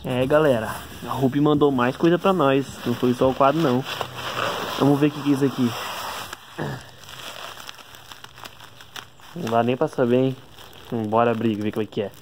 É, galera, a Rupi mandou mais coisa pra nós. Não foi só o quadro, não. Vamos ver o que é isso aqui. Não dá nem pra saber, hein? Bora abrir, ver como é que é.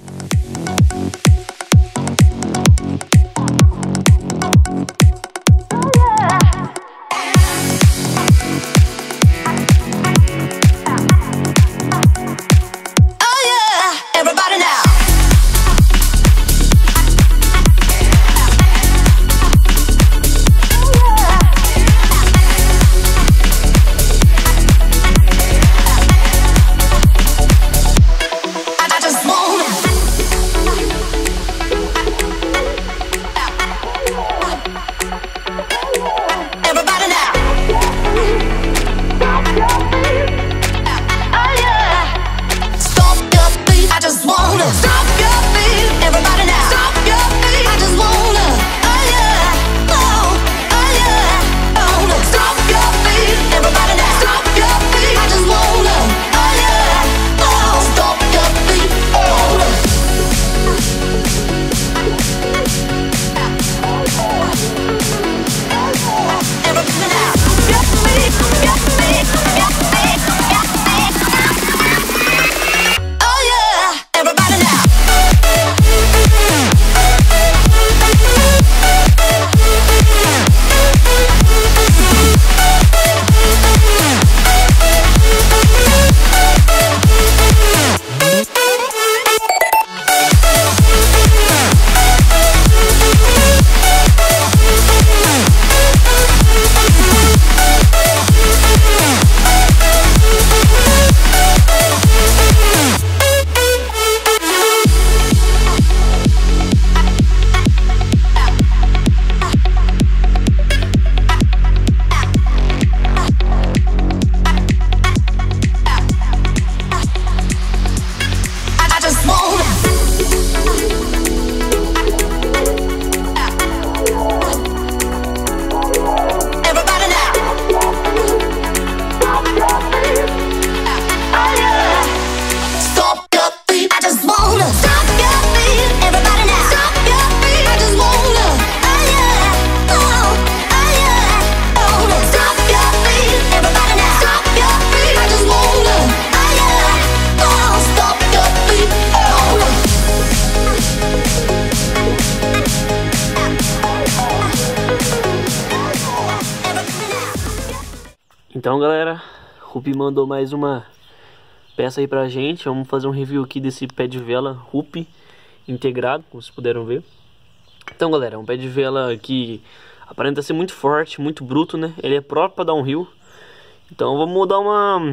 Então, galera, Rupi mandou mais uma peça aí pra gente. Vamos fazer um review aqui desse pé de vela Rupi integrado, como vocês puderam ver. Então, galera, é um pé de vela que aparenta ser muito forte, muito bruto, né? Ele é próprio pra downhill. Então vamos dar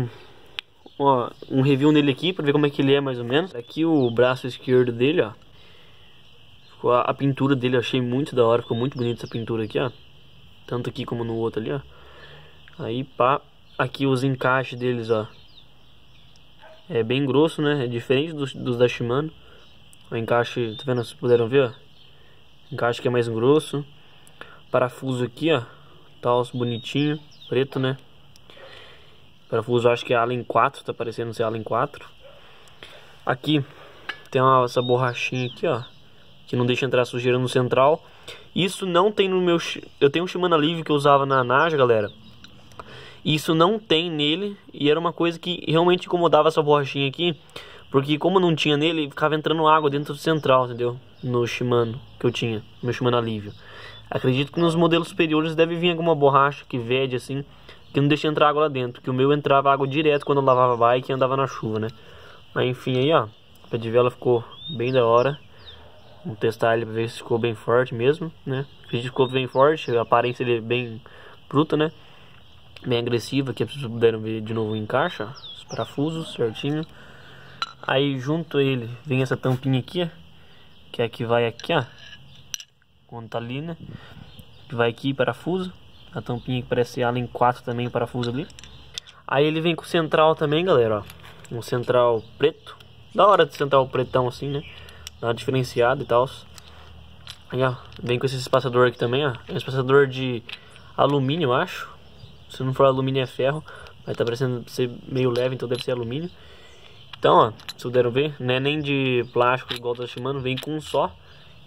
um review nele aqui pra ver como é que ele é mais ou menos. Aqui o braço esquerdo dele, ó. Ficou a pintura dele, eu achei muito da hora. Ficou muito bonita essa pintura aqui, ó. Tanto aqui como no outro ali, ó. Aí pá, aqui os encaixes deles, ó. É bem grosso, né? É diferente dos da Shimano. O encaixe, tá vendo? Vocês puderam ver, ó. Encaixe que é mais grosso. Parafuso aqui, ó. Tá bonitinho, preto, né? Parafuso, acho que é Allen 4, tá parecendo ser Allen 4. Aqui tem essa borrachinha aqui, ó, que não deixa entrar sujeira no central. Isso não tem no meu... Eu tenho um Shimano Alivio que eu usava na Naja, galera. Isso não tem nele. E era uma coisa que realmente incomodava essa borrachinha aqui, porque como não tinha nele, ficava entrando água dentro do central, entendeu? No Shimano que eu tinha, no Shimano Alivio. Acredito que nos modelos superiores deve vir alguma borracha que vede assim, que não deixa entrar água lá dentro. Que o meu entrava água direto quando eu lavava a bike e andava na chuva, né? Mas enfim, aí ó, o pé de vela ficou bem da hora. Vamos testar ele pra ver se ficou bem forte mesmo, né? Acredito que ficou bem forte, a aparência dele é bem bruta, né? Bem agressiva, aqui vocês puderam ver de novo o encaixe, ó, os parafusos certinho. Aí junto a ele vem essa tampinha aqui, ó, que é a que vai aqui, ó, quando tá ali, né? Que vai aqui, parafuso. A tampinha que parece Allen 4 também, parafuso ali. Aí ele vem com o central também, galera, ó. Um central preto. Da hora de central pretão assim, né? Dá uma diferenciada e tal. Aí, ó, vem com esse espaçador aqui também, ó. É um espaçador de alumínio, eu acho. Se não for alumínio é ferro. Mas tá parecendo ser meio leve, então deve ser alumínio. Então, ó, se puderam ver, não é nem de plástico igual da Shimano, vem com um só.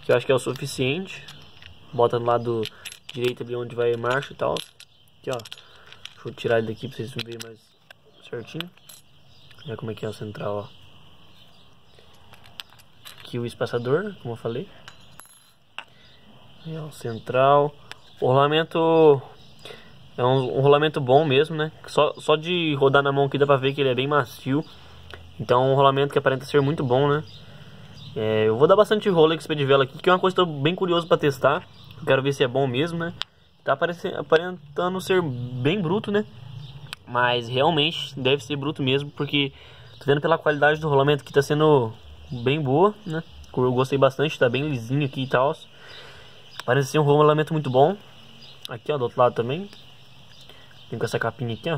que eu acho que é o suficiente. Bota no lado direito ali onde vai a marcha e tal. Aqui, ó. Deixa eu tirar ele daqui pra vocês verem mais certinho. Olha como é que é o central, ó. Aqui o espaçador, como eu falei. É o central. O rolamento é um rolamento bom mesmo, né? Só de rodar na mão aqui dá pra ver que ele é bem macio. Então é um rolamento que aparenta ser muito bom, né? Eu vou dar bastante rolo com esse pé de vela aqui, que é uma coisa que eu tô bem curioso pra testar. Eu quero ver se é bom mesmo, né? Tá aparentando ser bem bruto, né? Mas realmente deve ser bruto mesmo, porque tô vendo pela qualidade do rolamento que tá sendo bem boa, né? Eu gostei bastante, tá bem lisinho aqui e tal. Parece ser um rolamento muito bom. Aqui, ó, do outro lado também. Tem com essa capinha aqui, ó.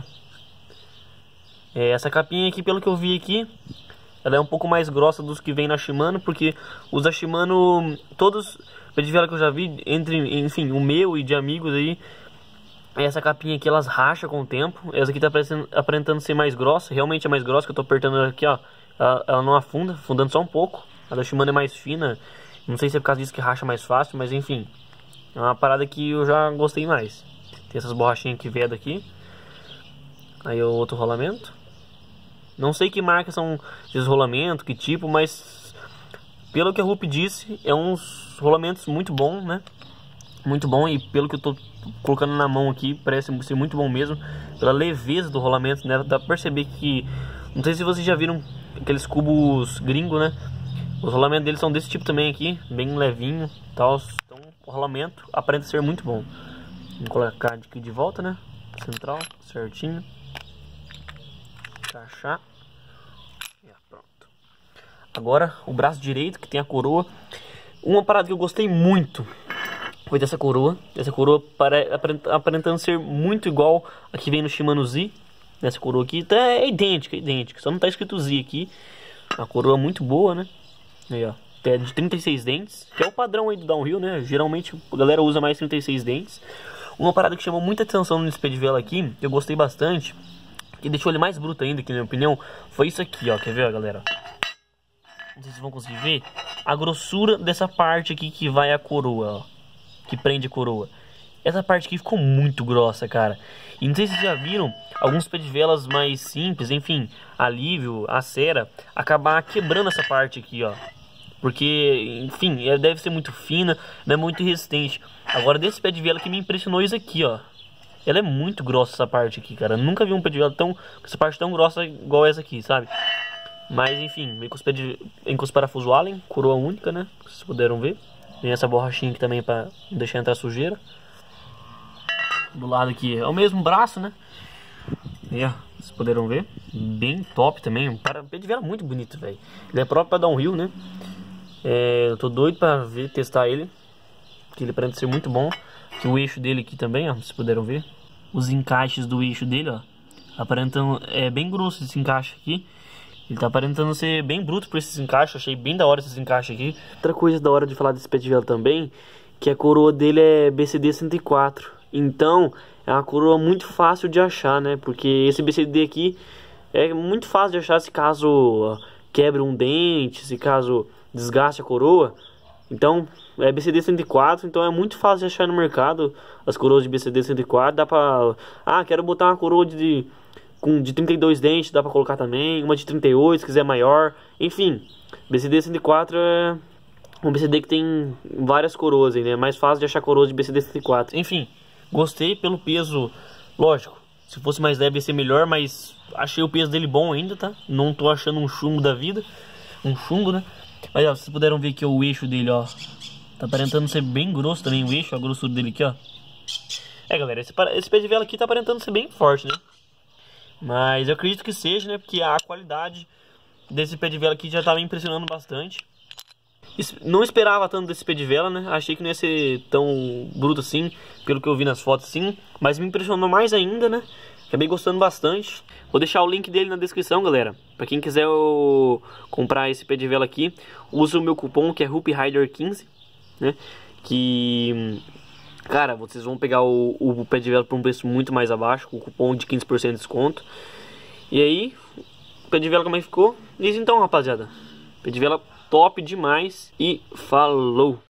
Essa capinha aqui, pelo que eu vi aqui, ela é um pouco mais grossa dos que vem na Shimano, porque os da Shimano, todos pé de vela que eu já vi, enfim, o meu e de amigos aí, essa capinha aqui, elas racham com o tempo. Essa aqui tá aparentando ser mais grossa, realmente é mais grossa, que eu tô apertando aqui, ó. Ela não afunda, afundando só um pouco. A da Shimano é mais fina, não sei se é por causa disso que racha mais fácil, mas enfim. É uma parada que eu já gostei mais. Tem essas borrachinhas que veio daqui. Aí o outro rolamento. Não sei que marca são esses rolamentos, que tipo, mas pelo que a Rupp disse, é uns rolamentos muito bom, né? Muito bom, e pelo que eu tô colocando na mão aqui, parece ser muito bom mesmo. Pela leveza do rolamento, né? Dá pra perceber que... Não sei se vocês já viram aqueles cubos gringos, né? Os rolamentos deles são desse tipo também aqui, bem levinho e tal. Então o rolamento aparenta ser muito bom. Vamos colocar aqui de volta, né? Central, certinho. Encaixar. Pronto. Agora o braço direito, que tem a coroa. Uma parada que eu gostei muito foi dessa coroa. Essa coroa aparentando ser muito igual a que vem no Shimano Z. Essa coroa aqui tá, é idêntica. Só não tá escrito Z aqui. Uma coroa muito boa, né? Aí, ó. É de 36 dentes, que é o padrão aí do downhill, né? Geralmente a galera usa mais 36 dentes. Uma parada que chamou muita atenção nesse pé de vela aqui, que eu gostei bastante, que deixou ele mais bruto ainda, que na minha opinião, foi isso aqui, ó. Quer ver, ó, galera? Não sei se vocês vão conseguir ver a grossura dessa parte aqui que vai a coroa, ó. Que prende a coroa. Essa parte aqui ficou muito grossa, cara. E não sei se vocês já viram alguns pé de velas mais simples, enfim, alívio, a cera, acabar quebrando essa parte aqui, ó. Porque, enfim, ela deve ser muito fina, não é muito resistente. Agora, desse pé de vela que me impressionou isso aqui, ó. Ela é muito grossa essa parte aqui, cara. Eu nunca vi um pé de vela com essa parte tão grossa igual essa aqui, sabe? Mas, enfim, vem com os parafusos Allen, coroa única, né? Vocês puderam ver. Tem essa borrachinha aqui também pra não deixar entrar sujeira. Do lado aqui é o mesmo braço, né? Aí, ó, vocês puderam ver. Bem top também. Um pé de vela muito bonito, velho. Ele é próprio pra downhill, né? Eu tô doido pra testar ele. Que ele parece ser muito bom. Aqui o eixo dele aqui também, ó. Vocês puderam ver. Os encaixes do eixo dele, ó. Aparentando... É bem grosso esse encaixe aqui. Ele tá aparentando ser bem bruto por esses encaixes. Achei bem da hora esses encaixes aqui. Outra coisa da hora de falar desse pé de vela também, que a coroa dele é BCD 104. Então, é uma coroa muito fácil de achar, né? Porque esse BCD aqui é muito fácil de achar se caso quebre um dente, se caso desgaste a coroa. Então, é BCD 104, então é muito fácil de achar no mercado as coroas de BCD 104. Dá pra... quero botar uma coroa de 32 dentes, dá pra colocar também. Uma de 38, se quiser maior. Enfim, BCD 104 é um BCD que tem várias coroas aí, né? É mais fácil de achar coroas de BCD 104. Enfim, gostei pelo peso. Lógico, se fosse mais leve ia ser melhor, mas achei o peso dele bom ainda, tá? Não tô achando um chumbo da vida. Um chumbo, né? Mas, ó, vocês puderam ver que o eixo dele, ó, tá aparentando ser bem grosso também o eixo, a grossura dele aqui, ó. Galera, esse pé de vela aqui tá aparentando ser bem forte, né? Mas eu acredito que seja, né? Porque a qualidade desse pé de vela aqui já tava me impressionando bastante. Não esperava tanto desse pé de vela, né? Achei que não ia ser tão bruto assim, pelo que eu vi nas fotos, sim. Mas me impressionou mais ainda, né? Acabei gostando bastante. Vou deixar o link dele na descrição, galera. Pra quem quiser comprar esse pé de vela aqui, use o meu cupom, que é RuppRider15, né? Que, cara, vocês vão pegar o pé de vela por um preço muito mais abaixo, com o cupom de 15% de desconto. E aí, o pé de vela como é que ficou? Isso então, rapaziada. Pé de vela top demais e falou!